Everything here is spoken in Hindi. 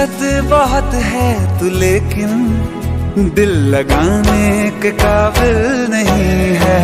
खूबसूरत बहुत है तू, लेकिन दिल लगाने के काबिल नहीं है।